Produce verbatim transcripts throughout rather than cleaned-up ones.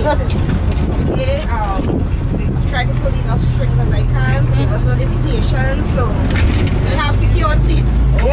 invited. Okay, um, I've tried to pull enough strings as I can to give us an invitation, so we have secured seats.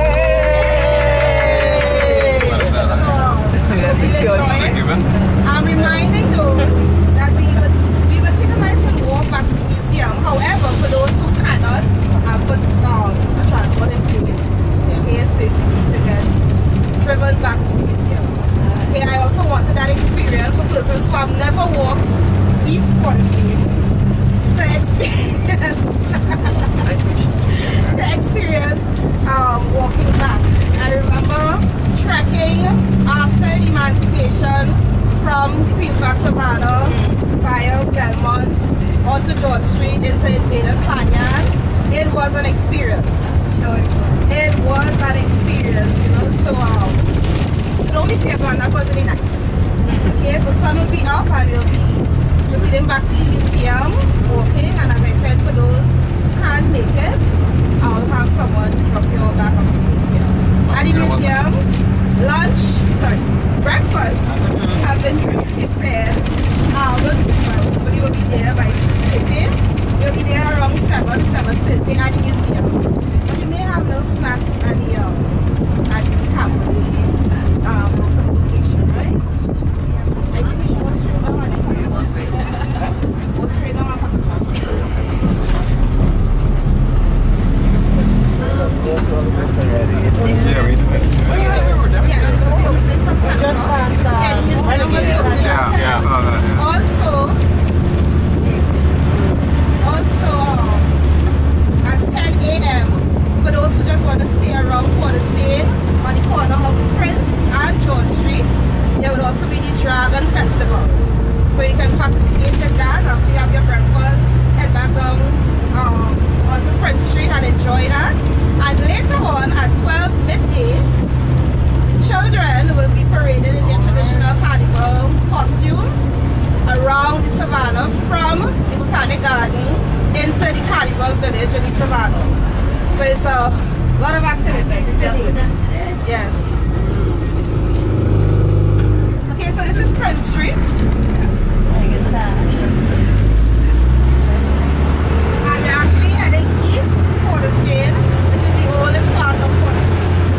Yay! So, we'll enjoy it. I'm reminding those that we will, we will take a nice and walk back to the museum. However, for those who cannot, I'll put um, a transport in place. Okay, so if you need to get driven back to the museum. Okay, I also wanted that experience for persons who have never walked East Pottersfield to experience the experience um, walking back. I remember trekking after emancipation from the Queensback Savannah via Belmont onto George Street into Invaders Canyon. It was an experience. It was an experience, you know, so um, don't be fearful, and that was in the night. Okay, so sun will be up and we'll be proceeding back to the museum, walking, and as I said, for those who can't make it, I'll have someone drop you all back up to the museum. At the museum, lunch, sorry, breakfast have been prepared. Um, well, hopefully we'll be there by six thirty. We'll be there around seven, seven thirty at the museum. But you may have little snacks at the, um, at the Camberley um, location, right? I think we should go straight down and go straight down. Go straight down and yeah, we do it. Just past that. Yeah, yeah, I saw that. Yeah. Also, also um, at ten A M for those who just want to stay around Port of Spain on the corner of Prince and George Street, there will also be the Dragon Festival. So you can participate in that after you have your breakfast, head back down um, onto Prince Street and enjoy that. And later on at twelve midday, children will be paraded in their traditional carnival costumes around the savannah from the Botanic Garden into the Carnival Village in the savannah. So it's a lot of activities today. Yes. Okay, so this is Prince Street. And we're actually heading east Port of Spain, which is the oldest part of Port of Spain.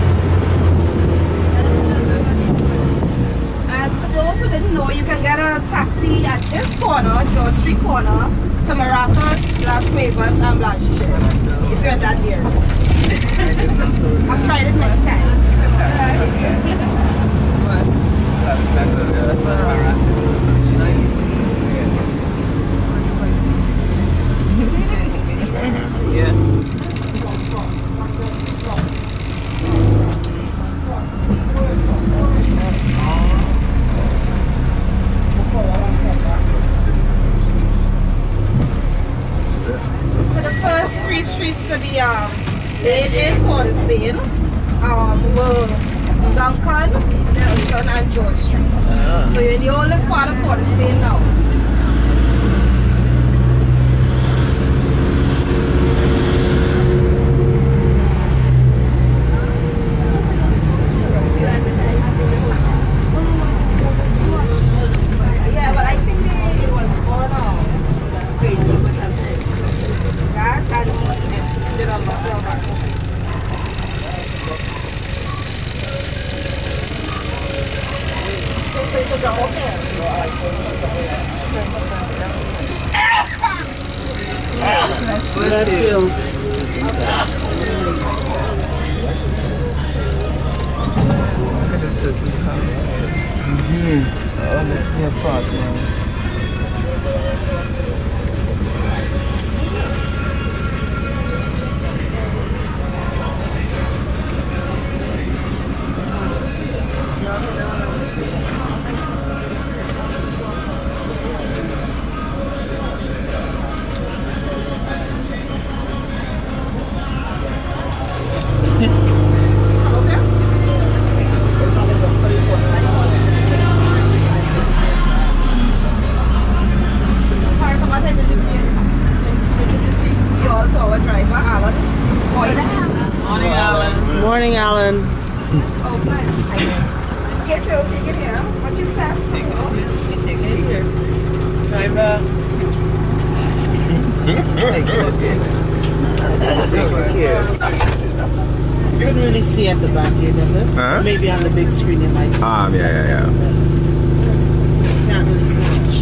For those who didn't know, you can get a taxi at this corner, George Street corner, to Maracas, Las Cuevas, and Blanchisseuse, if you're that near. I've tried it many times. What? That's that's a that's a yeah. So the first three streets to be um, laid in Port of Spain um, were Duncan, Nelson, and George Street. Uh. So you're in the oldest part of Port of Spain now. Yeah, but I think it was more now. That and he insisted on not to back. So you could go okay. That film. Look at this business house. Mm-hmm. Oh, this is your part, man. Morning, Alan. Oh, nice. Get it, take it here. What you have? Take it. Take it here. You couldn't really see at the back here, Douglas. Huh? Maybe on the big screen you might see. Um, yeah, yeah, yeah. Can't really see much.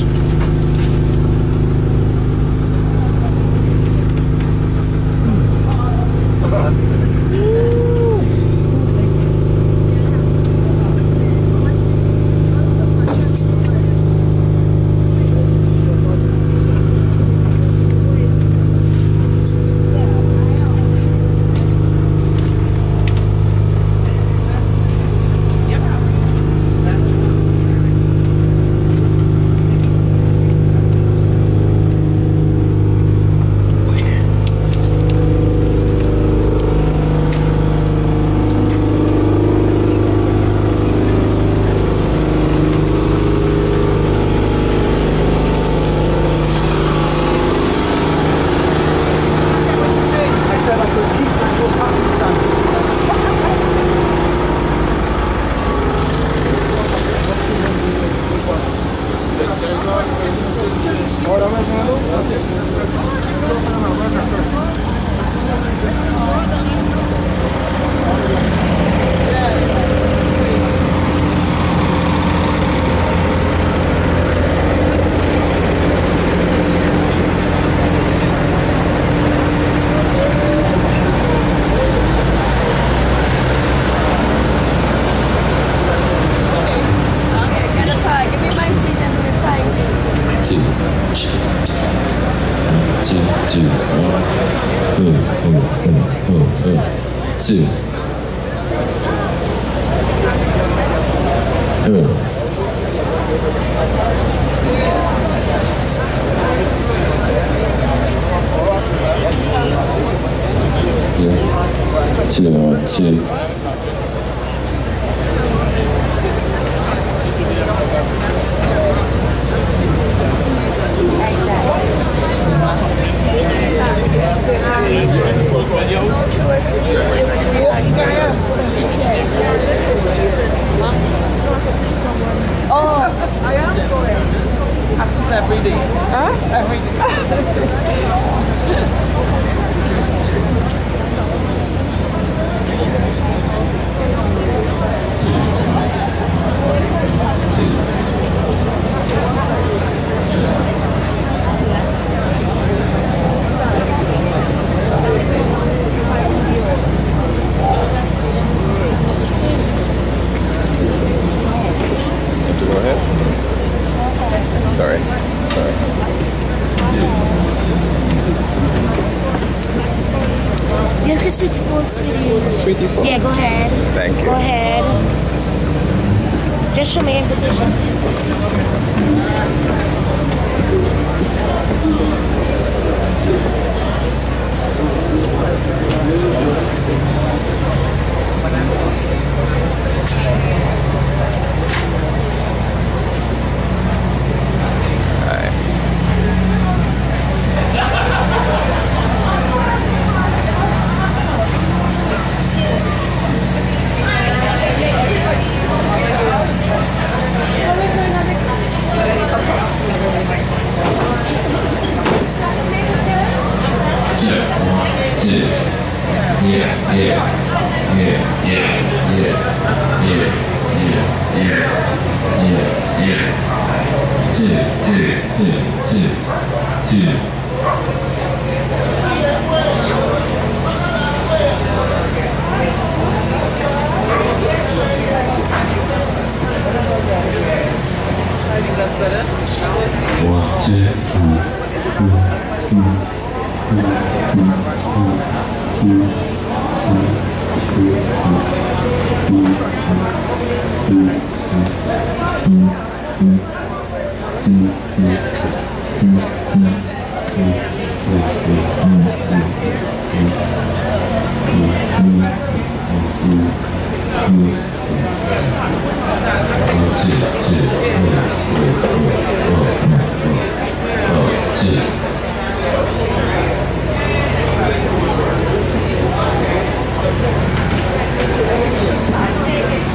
Yeah, go ahead. Thank you. Go ahead. Just show me invitation.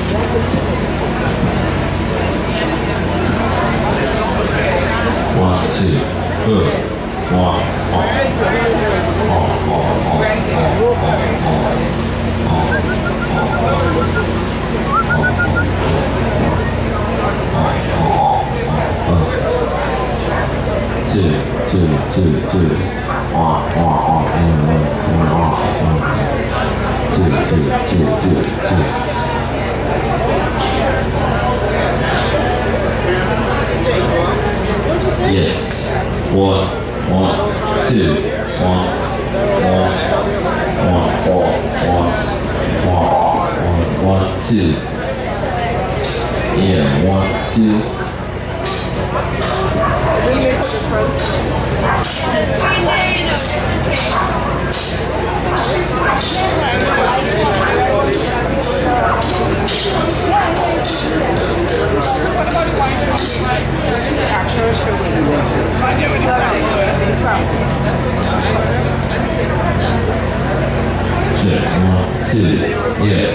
One, two, two, good. One, off, off, off, off, two, two, two, two, off, off, off, and one, one, off, one, two, two, two, two, two. Yes. One, one, two, one, one, one, one, one, one, one, two. Yeah, one, two. Check, one, two, yes.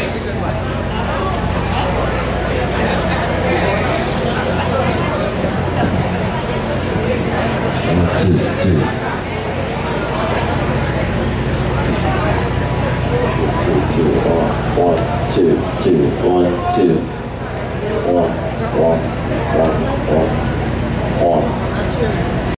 One, two, two. Two, two, one, one, two, two, one, two. One, one, one, one.